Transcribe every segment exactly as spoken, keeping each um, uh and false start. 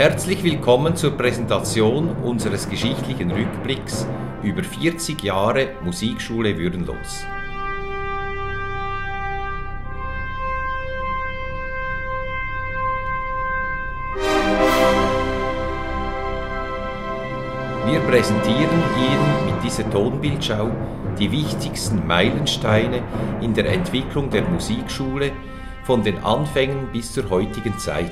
Herzlich willkommen zur Präsentation unseres geschichtlichen Rückblicks über vierzig Jahre Musikschule Würenlos. Wir präsentieren Ihnen mit dieser Tonbildschau die wichtigsten Meilensteine in der Entwicklung der Musikschule von den Anfängen bis zur heutigen Zeit.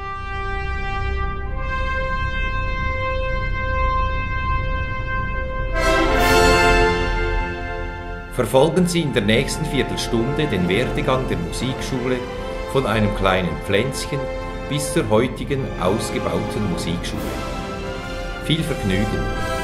Verfolgen Sie in der nächsten Viertelstunde den Werdegang der Musikschule von einem kleinen Pflänzchen bis zur heutigen ausgebauten Musikschule. Viel Vergnügen!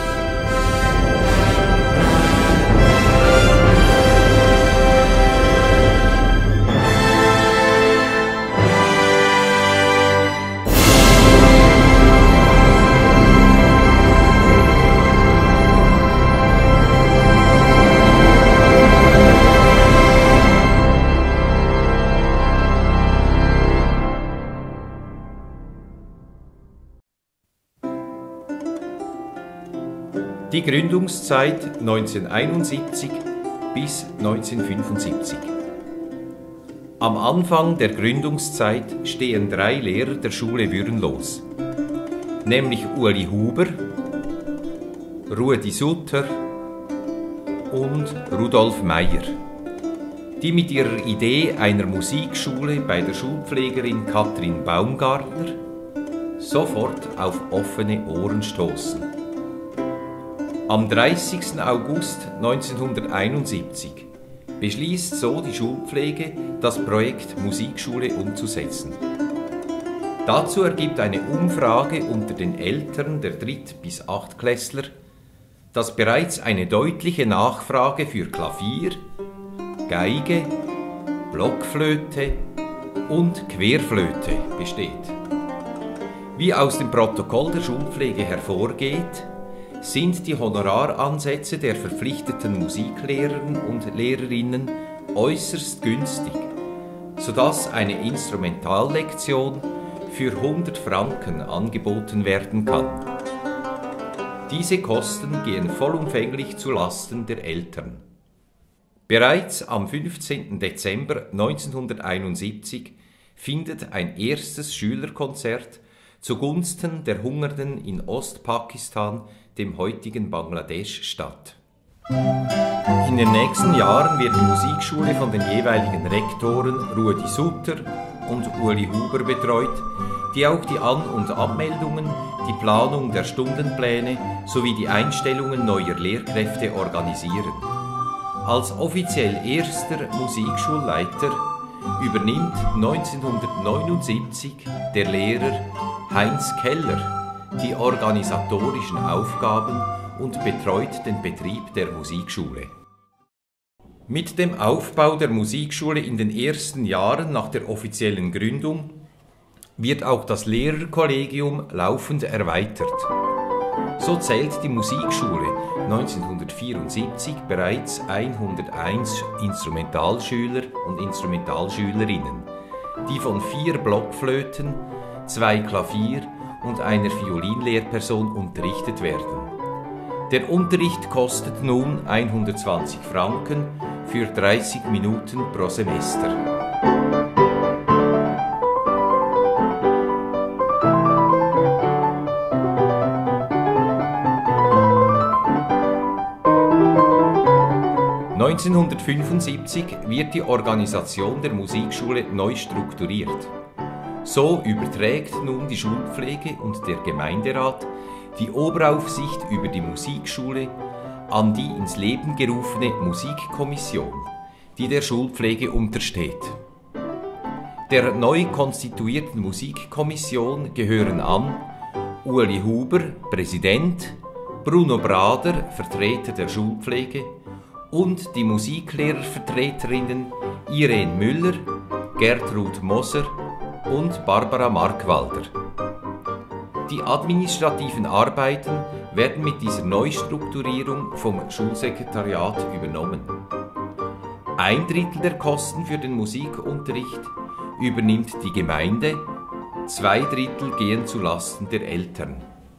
Die Gründungszeit neunzehnhunderteinundsiebzig bis neunzehnhundertfünfundsiebzig. Am Anfang der Gründungszeit stehen drei Lehrer der Schule Würenlos, nämlich Ueli Huber, Rudi Sutter und Rudolf Meyer, die mit ihrer Idee einer Musikschule bei der Schulpflegerin Kathrin Baumgartner sofort auf offene Ohren stoßen. Am dreißigsten August neunzehnhunderteinundsiebzig beschließt so die Schulpflege, das Projekt Musikschule umzusetzen. Dazu ergibt eine Umfrage unter den Eltern der Dritt- bis Achtklässler, dass bereits eine deutliche Nachfrage für Klavier, Geige, Blockflöte und Querflöte besteht. Wie aus dem Protokoll der Schulpflege hervorgeht, sind die Honoraransätze der verpflichteten Musiklehrer und Lehrerinnen äußerst günstig, sodass eine Instrumentallektion für hundert Franken angeboten werden kann. Diese Kosten gehen vollumfänglich zu Lasten der Eltern. Bereits am fünfzehnten Dezember neunzehnhunderteinundsiebzig findet ein erstes Schülerkonzert zugunsten der Hungernden in Ostpakistan, dem heutigen Bangladesch, statt. In den nächsten Jahren wird die Musikschule von den jeweiligen Rektoren Rudi Sutter und Ueli Huber betreut, die auch die An- und Abmeldungen, die Planung der Stundenpläne sowie die Einstellungen neuer Lehrkräfte organisieren. Als offiziell erster Musikschulleiter übernimmt neunzehnhundertneunundsiebzig der Lehrer Heinz Keller die organisatorischen Aufgaben und betreut den Betrieb der Musikschule. Mit dem Aufbau der Musikschule in den ersten Jahren nach der offiziellen Gründung wird auch das Lehrerkollegium laufend erweitert. So zählt die Musikschule neunzehnhundertvierundsiebzig bereits hunderteins Instrumentalschüler und Instrumentalschülerinnen, die von vier Blockflöten, zwei Klavier- und einer Violinlehrperson unterrichtet werden. Der Unterricht kostet nun hundertzwanzig Franken für dreißig Minuten pro Semester. neunzehnhundertfünfundsiebzig wird die Organisation der Musikschule neu strukturiert. So überträgt nun die Schulpflege und der Gemeinderat die Oberaufsicht über die Musikschule an die ins Leben gerufene Musikkommission, die der Schulpflege untersteht. Der neu konstituierten Musikkommission gehören an Ueli Huber, Präsident, Bruno Brader, Vertreter der Schulpflege, und die Musiklehrervertreterinnen Irene Müller, Gertrud Moser und Barbara Markwalder. Die administrativen Arbeiten werden mit dieser Neustrukturierung vom Schulsekretariat übernommen. Ein Drittel der Kosten für den Musikunterricht übernimmt die Gemeinde, Zwei Drittel gehen zu Lasten der Eltern.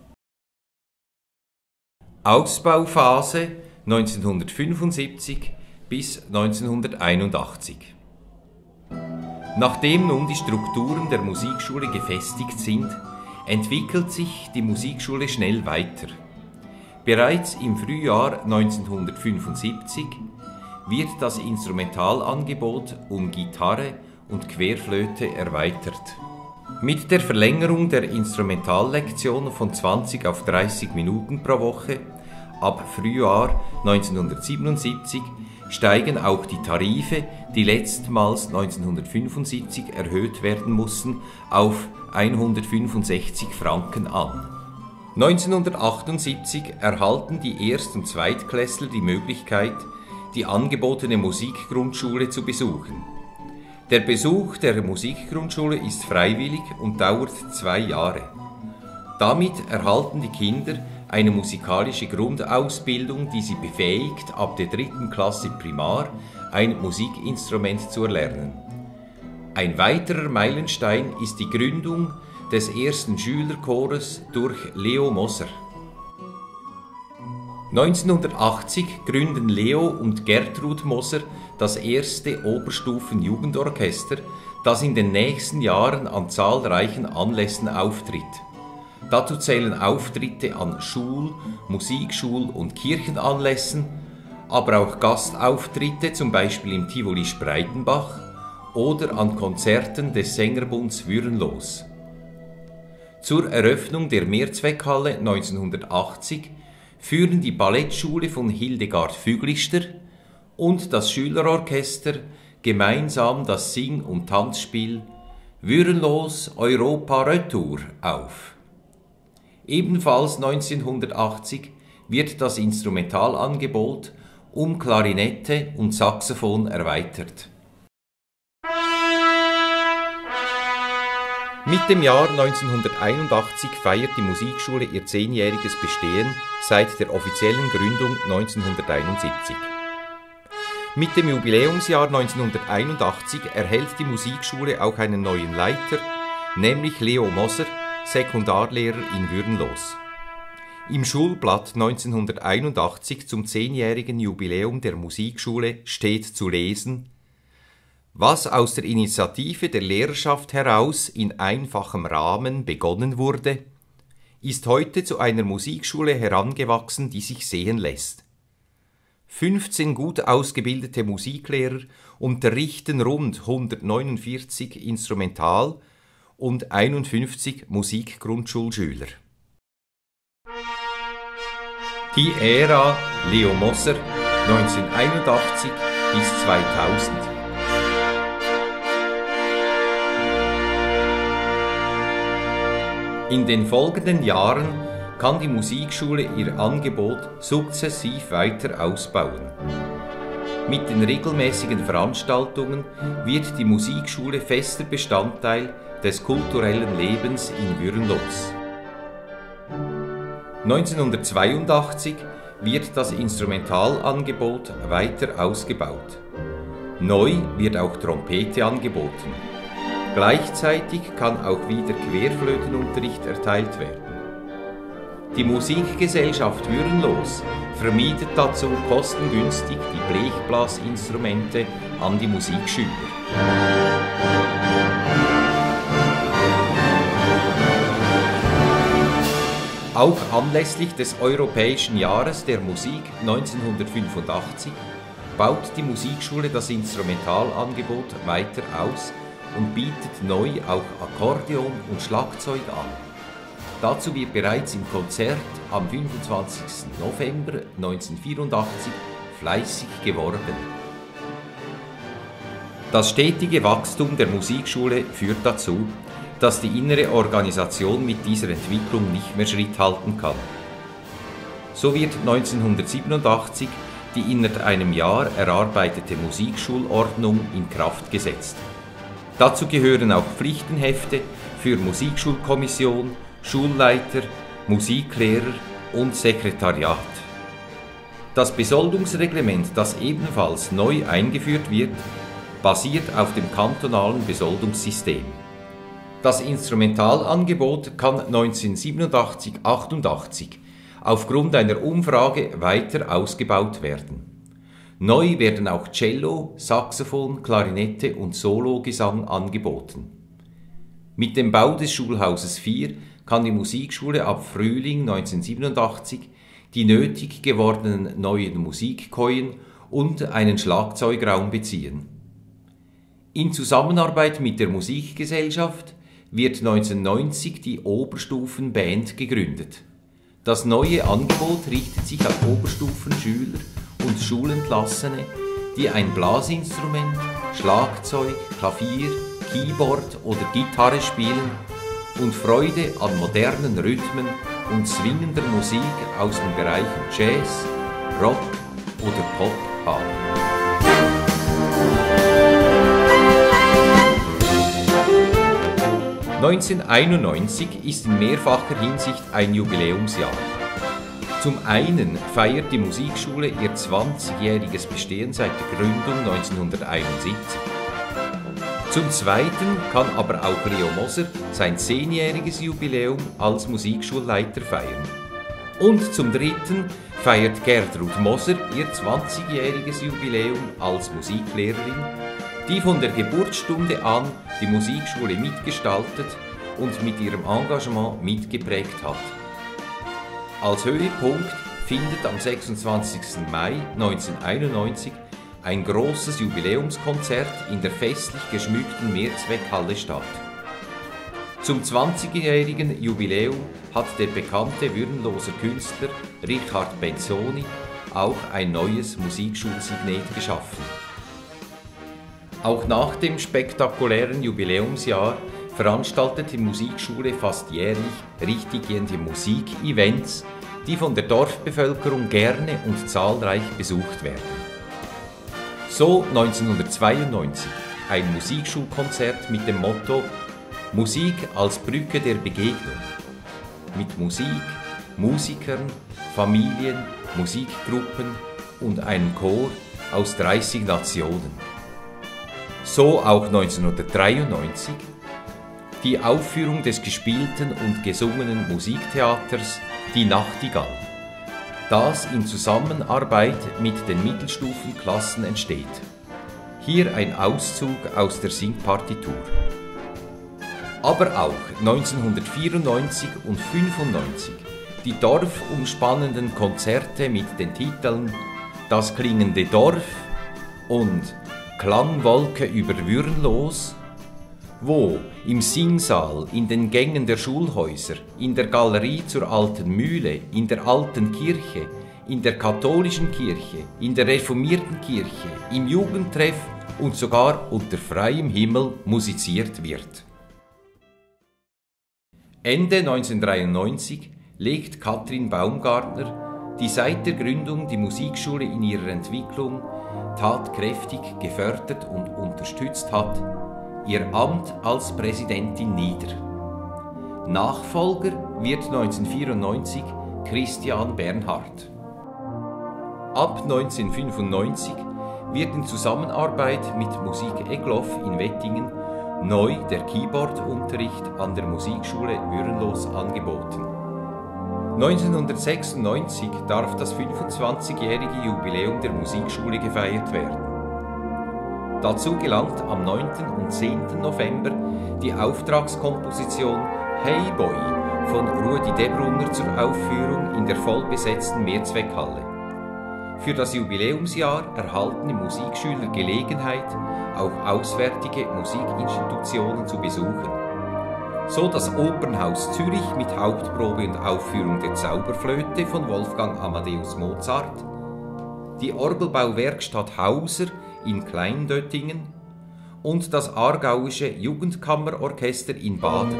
Ausbauphase neunzehnhundertfünfundsiebzig bis neunzehnhunderteinundachtzig. Nachdem nun die Strukturen der Musikschule gefestigt sind, entwickelt sich die Musikschule schnell weiter. Bereits im Frühjahr neunzehnhundertfünfundsiebzig wird das Instrumentalangebot um Gitarre und Querflöte erweitert. Mit der Verlängerung der Instrumentallektion von zwanzig auf dreißig Minuten pro Woche ab Frühjahr neunzehnhundertsiebenundsiebzig steigen auch die Tarife, die letztmals neunzehnhundertfünfundsiebzig erhöht werden mussten, auf hundertfünfundsechzig Franken an. neunzehnhundertachtundsiebzig erhalten die Erst- und Zweitklässler die Möglichkeit, die angebotene Musikgrundschule zu besuchen. Der Besuch der Musikgrundschule ist freiwillig und dauert zwei Jahre. Damit erhalten die Kinder eine musikalische Grundausbildung, die sie befähigt, ab der dritten Klasse Primar ein Musikinstrument zu erlernen. Ein weiterer Meilenstein ist die Gründung des ersten Schülerchores durch Leo Moser. neunzehnhundertachtzig gründen Leo und Gertrud Moser das erste Oberstufen-Jugendorchester, das in den nächsten Jahren an zahlreichen Anlässen auftritt. Dazu zählen Auftritte an Schul-, Musikschul- und Kirchenanlässen, aber auch Gastauftritte, zum Beispiel im Tivoli Spreitenbach oder an Konzerten des Sängerbunds Würenlos. Zur Eröffnung der Mehrzweckhalle neunzehnhundertachtzig führen die Ballettschule von Hildegard Füglister und das Schülerorchester gemeinsam das Sing- und Tanzspiel Würenlos Europa Retour auf. Ebenfalls neunzehnhundertachtzig wird das Instrumentalangebot um Klarinette und Saxophon erweitert. Mit dem Jahr neunzehnhunderteinundachtzig feiert die Musikschule ihr zehnjähriges Bestehen seit der offiziellen Gründung neunzehnhunderteinundsiebzig. Mit dem Jubiläumsjahr neunzehnhunderteinundachtzig erhält die Musikschule auch einen neuen Leiter, nämlich Leo Moser, Sekundarlehrer in Würenlos. Im Schulblatt neunzehnhunderteinundachtzig zum zehnjährigen Jubiläum der Musikschule steht zu lesen: Was aus der Initiative der Lehrerschaft heraus in einfachem Rahmen begonnen wurde, ist heute zu einer Musikschule herangewachsen, die sich sehen lässt. fünfzehn gut ausgebildete Musiklehrer unterrichten rund hundertneunundvierzig Instrumental- und einundfünfzig Musikgrundschulschüler. Die Ära Leo Moser neunzehnhunderteinundachtzig bis zweitausend. In den folgenden Jahren kann die Musikschule ihr Angebot sukzessiv weiter ausbauen. Mit den regelmäßigen Veranstaltungen wird die Musikschule fester Bestandteil des kulturellen Lebens in Würenlos. neunzehnhundertzweiundachtzig wird das Instrumentalangebot weiter ausgebaut. Neu wird auch Trompete angeboten. Gleichzeitig kann auch wieder Querflötenunterricht erteilt werden. Die Musikgesellschaft Würenlos vermietet dazu kostengünstig die Blechblasinstrumente an die Musikschüler. Auch anlässlich des Europäischen Jahres der Musik neunzehnhundertfünfundachtzig baut die Musikschule das Instrumentalangebot weiter aus und bietet neu auch Akkordeon und Schlagzeug an. Dazu wird bereits im Konzert am fünfundzwanzigsten November neunzehnhundertvierundachtzig fleißig geworben. Das stetige Wachstum der Musikschule führt dazu, dass die innere Organisation mit dieser Entwicklung nicht mehr Schritt halten kann. So wird neunzehnhundertsiebenundachtzig die innerhalb einem Jahr erarbeitete Musikschulordnung in Kraft gesetzt. Dazu gehören auch Pflichtenhefte für Musikschulkommission, Schulleiter, Musiklehrer und Sekretariat. Das Besoldungsreglement, das ebenfalls neu eingeführt wird, basiert auf dem kantonalen Besoldungssystem. Das Instrumentalangebot kann neunzehnhundertsiebenundachtzig achtundachtzig aufgrund einer Umfrage weiter ausgebaut werden. Neu werden auch Cello, Saxophon, Klarinette und Sologesang angeboten. Mit dem Bau des Schulhauses vier kann die Musikschule ab Frühling neunzehnhundertsiebenundachtzig die nötig gewordenen neuen Musikkojen und einen Schlagzeugraum beziehen. In Zusammenarbeit mit der Musikgesellschaft wird neunzehnhundertneunzig die Oberstufenband gegründet. Das neue Angebot richtet sich an Oberstufenschüler und Schulentlassene, die ein Blasinstrument, Schlagzeug, Klavier, Keyboard oder Gitarre spielen und Freude an modernen Rhythmen und swingender Musik aus den Bereichen Jazz, Rock oder Pop haben. neunzehnhunderteinundneunzig ist in mehrfacher Hinsicht ein Jubiläumsjahr. Zum einen feiert die Musikschule ihr zwanzigjähriges Bestehen seit der Gründung neunzehnhunderteinundsiebzig. Zum zweiten kann aber auch Leo Moser sein zehnjähriges Jubiläum als Musikschulleiter feiern. Und zum dritten feiert Gertrud Moser ihr zwanzigjähriges Jubiläum als Musiklehrerin, die von der Geburtsstunde an die Musikschule mitgestaltet und mit ihrem Engagement mitgeprägt hat. Als Höhepunkt findet am sechsundzwanzigsten Mai neunzehnhunderteinundneunzig ein großes Jubiläumskonzert in der festlich geschmückten Mehrzweckhalle statt. Zum zwanzigjährigen Jubiläum hat der bekannte Würenloser Künstler Richard Benzoni auch ein neues Musikschulsignet geschaffen. Auch nach dem spektakulären Jubiläumsjahr veranstaltet die Musikschule fast jährlich richtiggehende Musikevents, die von der Dorfbevölkerung gerne und zahlreich besucht werden. So neunzehnhundertzweiundneunzig ein Musikschulkonzert mit dem Motto Musik als Brücke der Begegnung. Mit Musik, Musikern, Familien, Musikgruppen und einem Chor aus dreißig Nationen. So auch neunzehnhundertdreiundneunzig die Aufführung des gespielten und gesungenen Musiktheaters Die Nachtigall, das in Zusammenarbeit mit den Mittelstufenklassen entsteht. Hier ein Auszug aus der Singpartitur. Aber auch neunzehnhundertvierundneunzig und fünfundneunzig die dorfumspannenden Konzerte mit den Titeln Das klingende Dorf und Klangwolke über Würenlos, wo im Singsaal, in den Gängen der Schulhäuser, in der Galerie zur Alten Mühle, in der Alten Kirche, in der katholischen Kirche, in der reformierten Kirche, im Jugendtreff und sogar unter freiem Himmel musiziert wird. Ende neunzehnhundertdreiundneunzig legt Katrin Baumgartner, die seit der Gründung die Musikschule in ihrer Entwicklung tatkräftig gefördert und unterstützt hat, ihr Amt als Präsidentin nieder. Nachfolger wird neunzehnhundertvierundneunzig Christian Bernhard. Ab neunzehnhundertfünfundneunzig wird in Zusammenarbeit mit Musik Egloff in Wettingen neu der Keyboardunterricht an der Musikschule Würenlos angeboten. neunzehnhundertsechsundneunzig darf das fünfundzwanzigjährige Jubiläum der Musikschule gefeiert werden. Dazu gelangt am neunten und zehnten November die Auftragskomposition Hey Boy von Rudi Debrunner zur Aufführung in der vollbesetzten Mehrzweckhalle. Für das Jubiläumsjahr erhalten die Musikschüler Gelegenheit, auch auswärtige Musikinstitutionen zu besuchen. So das Opernhaus Zürich mit Hauptprobe und Aufführung der Zauberflöte von Wolfgang Amadeus Mozart, die Orgelbauwerkstatt Hauser in Kleindöttingen und das Aargauische Jugendkammerorchester in Baden.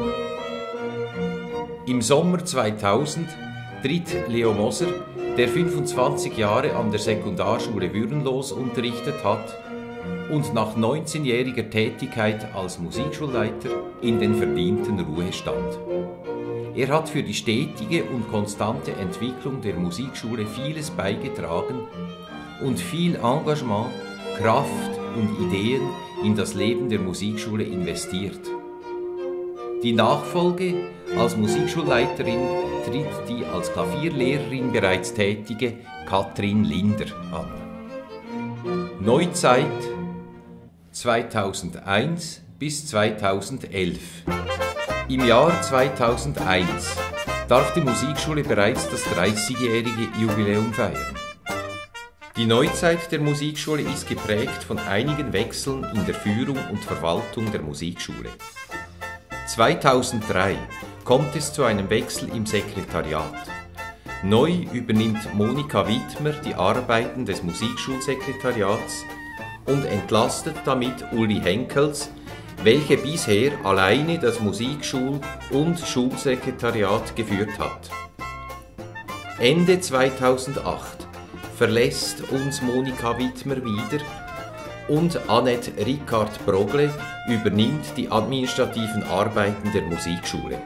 Im Sommer zweitausend tritt Leo Moser, der fünfundzwanzig Jahre an der Sekundarschule Würenlos unterrichtet hat und nach neunzehnjähriger Tätigkeit als Musikschulleiter in den verdienten Ruhestand. Er hat für die stetige und konstante Entwicklung der Musikschule vieles beigetragen und viel Engagement, Kraft und Ideen in das Leben der Musikschule investiert. Die Nachfolge als Musikschulleiterin tritt die als Klavierlehrerin bereits tätige Katrin Linder an. Neuzeit zweitausendeins bis zweitausendelf. Im Jahr zweitausendeins darf die Musikschule bereits das dreißigjährige Jubiläum feiern. Die Neuzeit der Musikschule ist geprägt von einigen Wechseln in der Führung und Verwaltung der Musikschule. zweitausenddrei kommt es zu einem Wechsel im Sekretariat. Neu übernimmt Monika Wittmer die Arbeiten des Musikschulsekretariats und entlastet damit Uli Henkels, welche bisher alleine das Musikschul- und Schulsekretariat geführt hat. Ende zweitausendacht verlässt uns Monika Wittmer wieder und Annette Ricard-Brogle übernimmt die administrativen Arbeiten der Musikschule.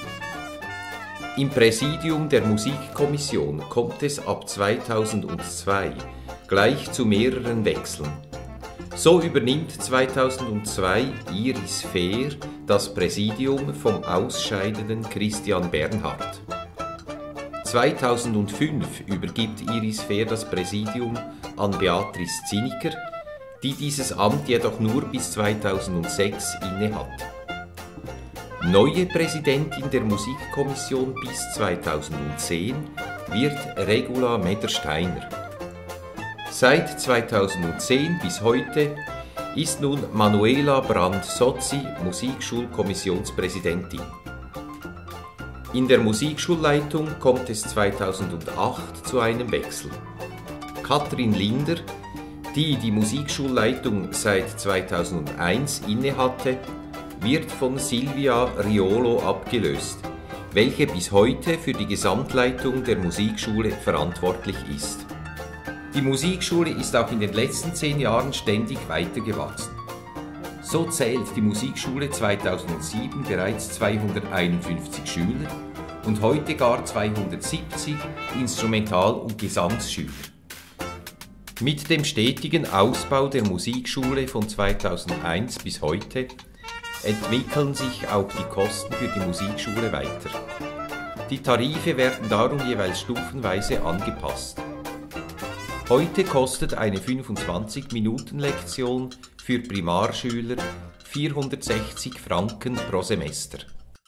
Im Präsidium der Musikkommission kommt es ab zweitausendzwei gleich zu mehreren Wechseln. So übernimmt zweitausendzwei Iris Fehr das Präsidium vom ausscheidenden Christian Bernhard. zweitausendfünf übergibt Iris Fehr das Präsidium an Beatrice Zinniker, die dieses Amt jedoch nur bis zweitausendsechs innehat. Neue Präsidentin der Musikkommission bis zweitausendzehn wird Regula Meder-Steiner. Seit zweitausendzehn bis heute ist nun Manuela Brand-Sozzi Musikschulkommissionspräsidentin. In der Musikschulleitung kommt es zweitausendacht zu einem Wechsel. Katrin Linder, die die Musikschulleitung seit zweitausendeins innehatte, wird von Silvia Riolo abgelöst, welche bis heute für die Gesamtleitung der Musikschule verantwortlich ist. Die Musikschule ist auch in den letzten zehn Jahren ständig weitergewachsen. So zählt die Musikschule zweitausendsieben bereits zweihunderteinundfünfzig Schüler und heute gar zweihundertsiebzig Instrumental- und Gesangsschüler. Mit dem stetigen Ausbau der Musikschule von zweitausendeins bis heute entwickeln sich auch die Kosten für die Musikschule weiter. Die Tarife werden darum jeweils stufenweise angepasst. Heute kostet eine fünfundzwanzig-Minuten-Lektion für Primarschüler vierhundertsechzig Franken pro Semester.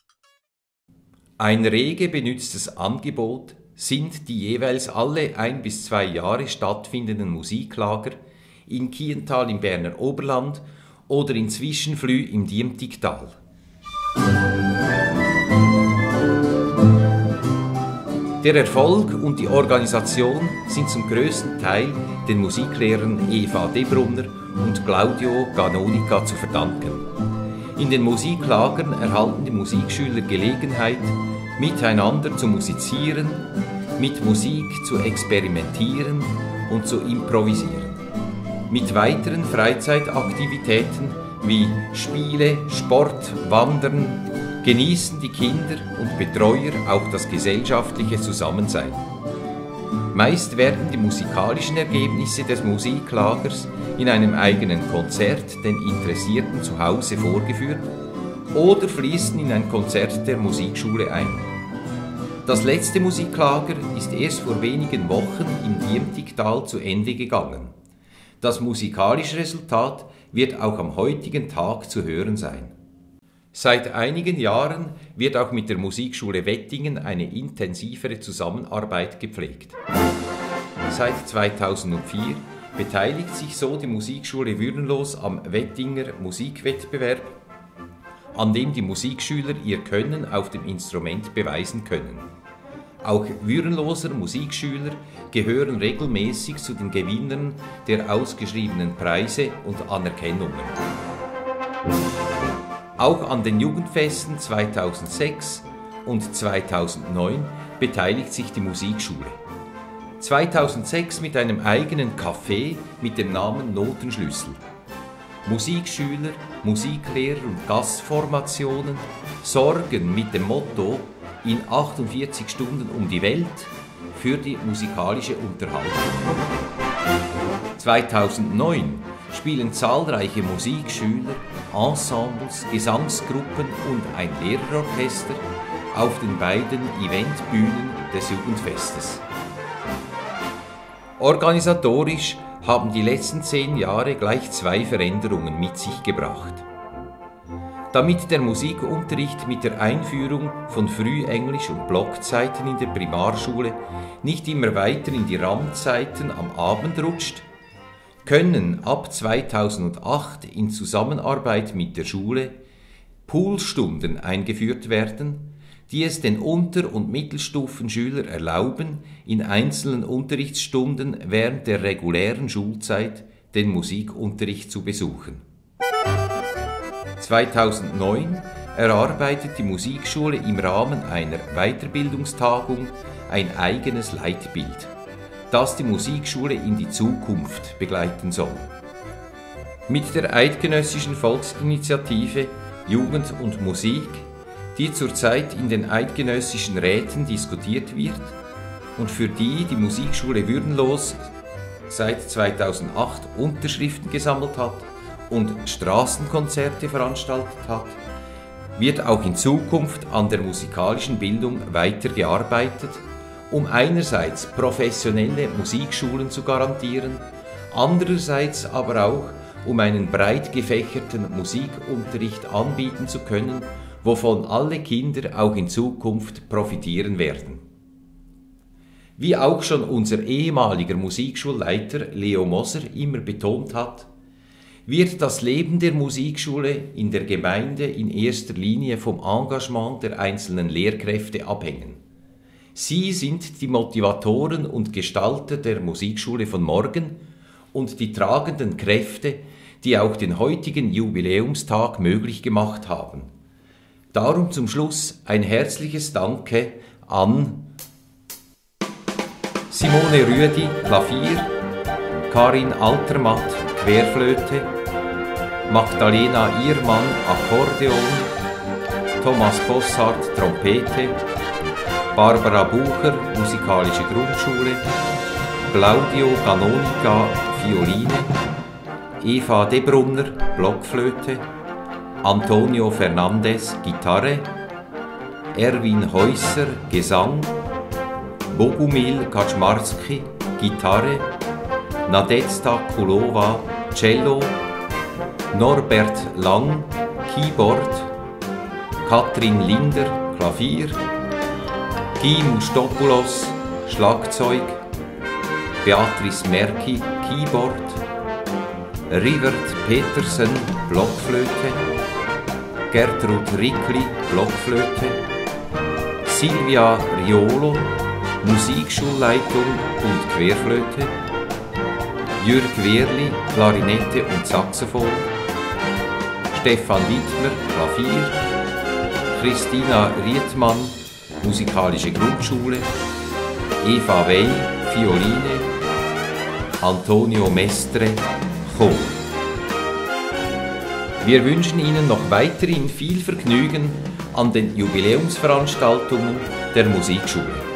Ein rege benütztes Angebot sind die jeweils alle ein bis zwei Jahre stattfindenden Musiklager in Kiental im Berner Oberland oder in Zwischenflü im Diemtigtal. Der Erfolg und die Organisation sind zum größten Teil den Musiklehrern Eva Debrunner und Claudio Ganonica zu verdanken. In den Musiklagern erhalten die Musikschüler Gelegenheit, miteinander zu musizieren, mit Musik zu experimentieren und zu improvisieren. Mit weiteren Freizeitaktivitäten wie Spiele, Sport, Wandern genießen die Kinder und Betreuer auch das gesellschaftliche Zusammensein. Meist werden die musikalischen Ergebnisse des Musiklagers in einem eigenen Konzert den Interessierten zu Hause vorgeführt oder fließen in ein Konzert der Musikschule ein. Das letzte Musiklager ist erst vor wenigen Wochen im Diemtigtal zu Ende gegangen. Das musikalische Resultat wird auch am heutigen Tag zu hören sein. Seit einigen Jahren wird auch mit der Musikschule Wettingen eine intensivere Zusammenarbeit gepflegt. Seit zweitausendvier beteiligt sich so die Musikschule Würenlos am Wettinger Musikwettbewerb, an dem die Musikschüler ihr Können auf dem Instrument beweisen können. Auch Würenloser Musikschüler gehören regelmäßig zu den Gewinnern der ausgeschriebenen Preise und Anerkennungen. Auch an den Jugendfesten zweitausendsechs und zweitausendneun beteiligt sich die Musikschule. zweitausendsechs mit einem eigenen Café mit dem Namen Notenschlüssel. Musikschüler, Musiklehrer und Gastformationen sorgen mit dem Motto in achtundvierzig Stunden um die Welt für die musikalische Unterhaltung. zweitausendneun spielen zahlreiche Musikschüler Ensembles, Gesangsgruppen und ein Lehrerorchester auf den beiden Eventbühnen des Jugendfestes. Organisatorisch haben die letzten zehn Jahre gleich zwei Veränderungen mit sich gebracht. Damit der Musikunterricht mit der Einführung von Frühenglisch und Blockzeiten in der Primarschule nicht immer weiter in die Randzeiten am Abend rutscht, können ab zweitausendacht in Zusammenarbeit mit der Schule Poolstunden eingeführt werden, die es den Unter- und Mittelstufenschülern erlauben, in einzelnen Unterrichtsstunden während der regulären Schulzeit den Musikunterricht zu besuchen. zweitausendneun erarbeitet die Musikschule im Rahmen einer Weiterbildungstagung ein eigenes Leitbild, das die Musikschule in die Zukunft begleiten soll. Mit der eidgenössischen Volksinitiative Jugend und Musik, die zurzeit in den eidgenössischen Räten diskutiert wird und für die die Musikschule Würdenlos seit zweitausendacht Unterschriften gesammelt hat und Straßenkonzerte veranstaltet hat, wird auch in Zukunft an der musikalischen Bildung weitergearbeitet, um einerseits professionelle Musikschulen zu garantieren, andererseits aber auch um einen breit gefächerten Musikunterricht anbieten zu können, wovon alle Kinder auch in Zukunft profitieren werden. Wie auch schon unser ehemaliger Musikschulleiter Leo Moser immer betont hat, wird das Leben der Musikschule in der Gemeinde in erster Linie vom Engagement der einzelnen Lehrkräfte abhängen. Sie sind die Motivatoren und Gestalter der Musikschule von morgen und die tragenden Kräfte, die auch den heutigen Jubiläumstag möglich gemacht haben. Darum zum Schluss ein herzliches Danke an Simone Rüedi, Klavier, Karin Altermatt, Querflöte, Magdalena Iermann, Akkordeon, Thomas Bossart, Trompete, Barbara Bucher, Musikalische Grundschule, Claudio Canonica, Violine, Eva Debrunner, Blockflöte, Antonio Fernandez, Gitarre, Erwin Häusser, Gesang, Bogumil Kaczmarski, Gitarre, Nadezhda Kulova, Cello, Norbert Lang, Keyboard, Katrin Linder, Klavier, Guy Mustopoulos, Schlagzeug, Beatrice Merki, Keyboard, Rivert Petersen, Blockflöte, Gertrud Rickli, Blockflöte, Silvia Riolo, Musikschulleitung und Querflöte, Jürg Wehrli, Klarinette und Saxophon, Stefan Wittmer, Klavier, Christina Rietmann, Musikalische Grundschule, Eva Wey, Violine, Antonio Mestre, Chor. Wir wünschen Ihnen noch weiterhin viel Vergnügen an den Jubiläumsveranstaltungen der Musikschule.